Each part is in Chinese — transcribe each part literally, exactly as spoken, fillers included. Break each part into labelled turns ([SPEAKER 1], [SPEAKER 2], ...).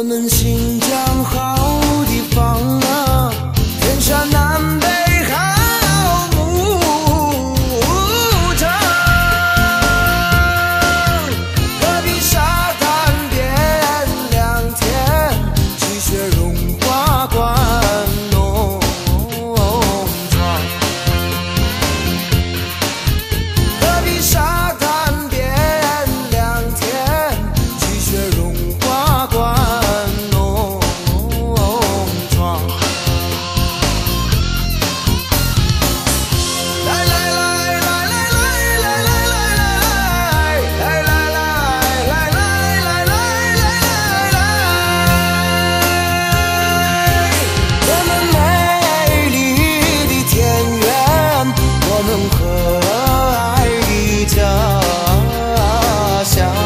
[SPEAKER 1] 们新疆好地方啊，天山南北好牧场，戈壁沙滩边两天，积雪融化灌农庄，戈壁沙滩边两天，积雪融化灌农庄。来来来来来来来来来来来来来来来来来，我们美丽的田园，我们和爱的家乡。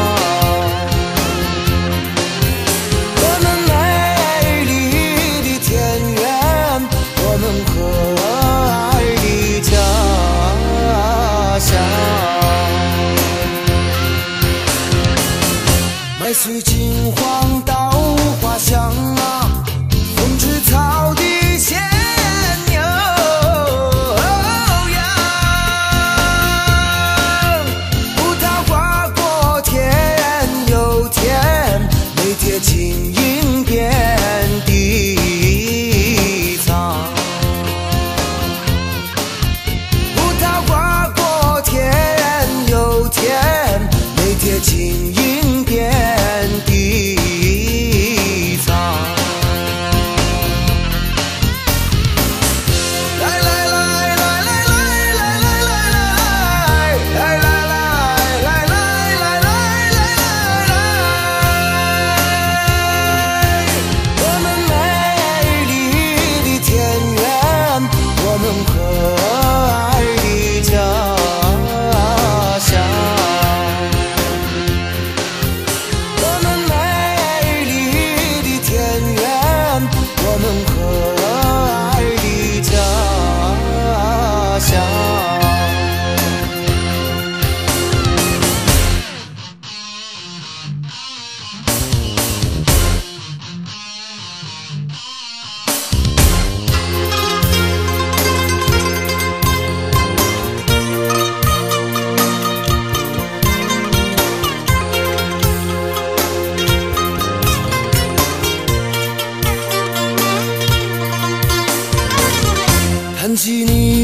[SPEAKER 1] 我们美丽的田园，我们和爱的家乡。麦穗金黄稻花香啊，风吹草地牵牛羊，葡萄花果甜又甜，梅铁晶莹遍地藏。葡萄花果甜又甜，梅铁晶莹遍地藏。来来来来来来来来来来来来来来来来，我们美丽的田园，我们和爱的家乡。我们美丽的田园，我们和爱的家乡。谈起你